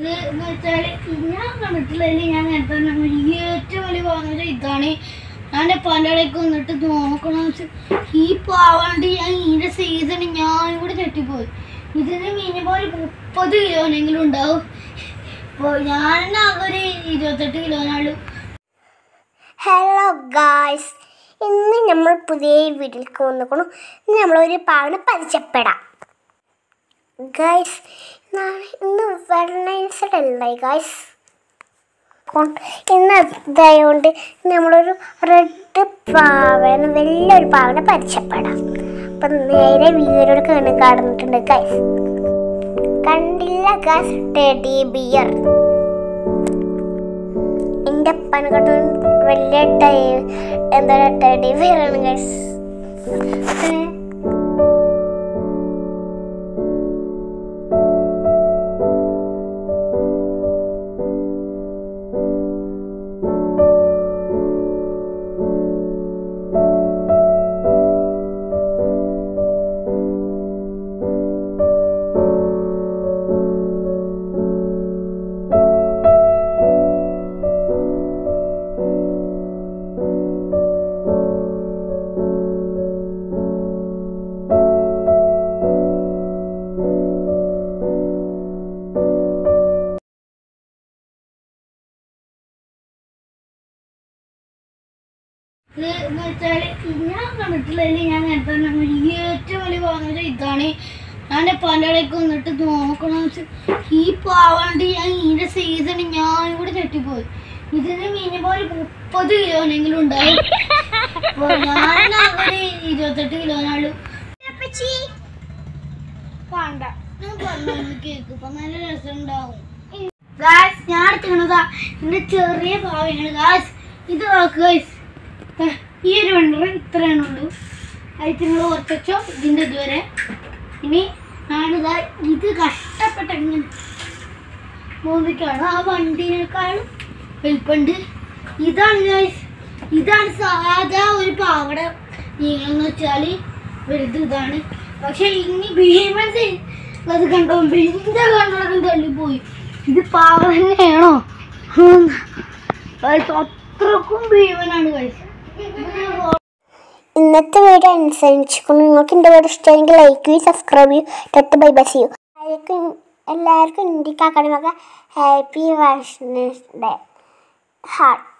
ഞാൻ കണ്ടിട്ടുള്ളതിൽ ഞാൻ നേരത്തെ ഏറ്റവും വലിയ പറഞ്ഞത് ഇതാണ്. ഞാൻ പലയിടയ്ക്ക് വന്നിട്ട് നോക്കണം. ഈ പാവാണ്ട് ഞാൻ ഇതിൻ്റെ സീസൺ ഞാൻ കൂടെ തെറ്റിപ്പോയി. ഇതിന് മിനിമം ഒരു 30 കിലോനെങ്കിലും ഉണ്ടാവും. ഇപ്പോൾ ഞാൻ ഒരു 28 കിലോനാളു. ഹലോ ഗായ്സ്, ഇന്ന് നമ്മൾ പുതിയ വീട്ടിലേക്ക് വന്നിക്കണം. ഇന്ന് നമ്മളൊരു പാവനെ പരിചയപ്പെടാം. ഗായ്സ്, ഇന്ന് വെള്ളൈൻസഡ് അല്ലേ ഗായ്സ്? ഇന്ന് ഇതായതുകൊണ്ട് നമ്മളൊരു റെഡ് പാവന, വലിയൊരു പാവനെ പരിചയപ്പെടാം. അപ്പം നേരെ വീഡിയോയിലൂടെ കടന്നിട്ടുണ്ട് ഗായ്സ്. കണ്ടില്ല ഗായ്സ്, ടെഡി ബിയർ. എൻ്റെ അപ്പനെക്കാട്ടും വലിയ എന്താ ടെഡി ബിയർ ആണ് ഗായ്സ്. ഞാൻ കണ്ടിട്ടുള്ളതിൽ ഞാൻ നേരത്തെ ഏറ്റവും വലിയ പറഞ്ഞത് ഇതാണ്. ഞാൻ പലയിടയ്ക്ക് വന്നിട്ട് നോക്കണം. ഈ പാവാണ്ട് ഞാൻ ഇതിൻ്റെ സീസൺ ഞാൻ കൂടെ തെറ്റിപ്പോയി. ഇതിന് മിനിമം ഒരു 30 കിലോനെങ്കിലും ഉണ്ടാവും. ഇപ്പോൾ ഞാൻ ഒരു 28 കിലോനാളു. വേണ്ട, ഞാൻ പറഞ്ഞു കേക്ക്. ഇപ്പം നല്ല രസം ഉണ്ടാവും. ഗായ്സ്, ഞാൻ എടുത്തിക്കണതാ എൻ്റെ ചെറിയ പാവയാണ് ഗായ്സ്. ഇത് നോക്ക് ഗായ്സ്, ഈ ഒരു വണ്ടി ഇത്രയാണ് ഉള്ളൂ. അതിൽ നിങ്ങൾ ഓർത്തോ ഇതിൻ്റെ ഇതുവരെ. ഇനി ഞാനിതാ ഇത് കഷ്ടപ്പെട്ട ഇങ്ങനെ മൂന്നിക്കാണ്. ആ വണ്ടിനേക്കാളും വലിപ്പമുണ്ട്. ഇതാണ് ഗായ്സ്, ഇതാണ് സാധാ ഒരു പാവട നീളെന്ന് വെച്ചാൽ വലുത് ഇതാണ്. പക്ഷെ ഇനി ഭീമൻസ് അത് കണ്ടോ, ഇതിൻ്റെ കണ്ടോളം തള്ളിപ്പോയി. ഇത് പാവ തന്നെയാണോ? അത്രക്കും ഭീമനാണ് ഗായ്സ്. ഇന്നത്തെ വീഡിയോ അനുസരിച്ചിരിക്കുന്നു. നിങ്ങൾക്ക് എൻ്റെ വീഡിയോ ഇഷ്ടമെങ്കിൽ ലൈക്ക് ചെയ്യും, സബ്സ്ക്രൈബ് ചെയ്യും, ബൈ ബൈ ചെയ്യൂ. എല്ലാവർക്കും ഇന്ത്യക്കാക്കണമൊക്കെ ഹാപ്പി വാലന്റൈൻസ് ഡേ ഹാർട്ട്.